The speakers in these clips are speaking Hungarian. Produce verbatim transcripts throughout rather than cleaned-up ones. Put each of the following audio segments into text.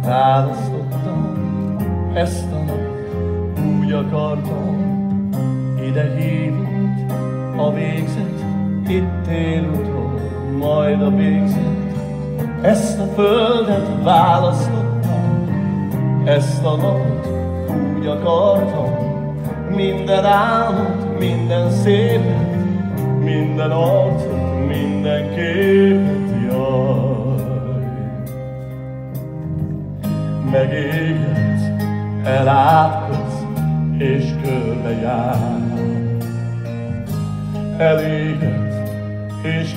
Választottam ezt a napot, úgy akartam, ide hívott a végzet, itt él utol, majd a végzet. Ezt a földet választottam, ezt a napot úgy akartam, minden álmot, minden szépet, minden arcot, minden képet, jaj. Megégetsz, elátkozz és körbejár. Elégetsz és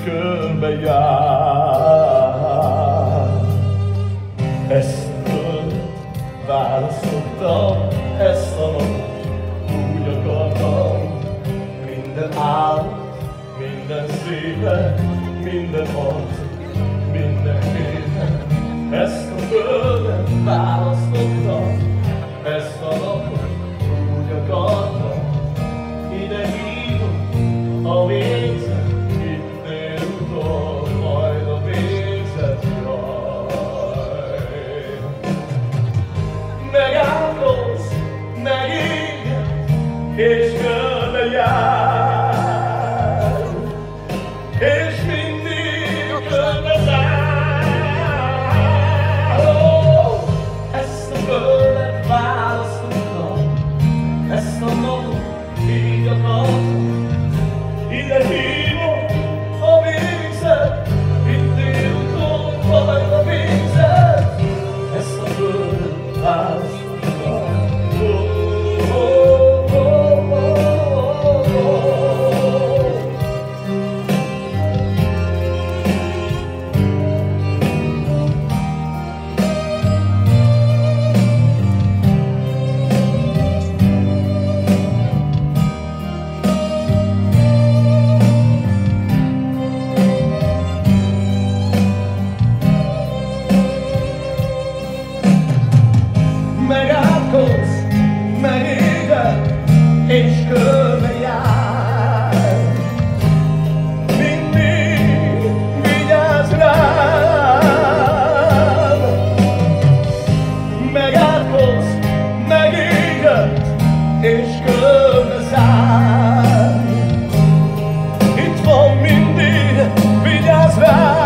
körbejár. Ezt a földet választottam, ezt a napot úgy akartam, minden álmot, minden szépet, minden arcot, minden képet. Ezt a földet választottam, ezt a napot úgy akartam, ide hívott a végzet, itt él utol, majd a végzet, jaj. Megálmodsz, megéget, és körbejár, és mindig körbezár. Oh, ezt a földet választottam, ezt a napot így akartam, ide hívott a végzet, itt él utol, majd a végzet. Ezt a földet választottam. Megálkodsz, megéged, és körbejár. Mindig vigyázz rám. Megálkodsz, megéged, és körbezár. Itt van mindig, vigyázz rám.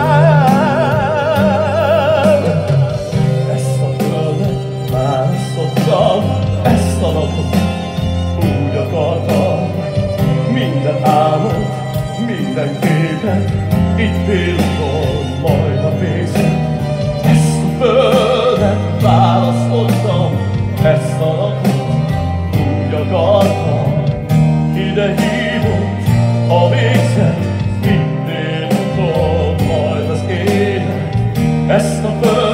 Ezt a napot úgy akartam, minden álmot, minden képet, itt él utol, majd a végzet. Ezt a földet választottam, ezt a napot úgy akartam, ide hívott a végzet, itt él utol, majd az élet. Ezt a földet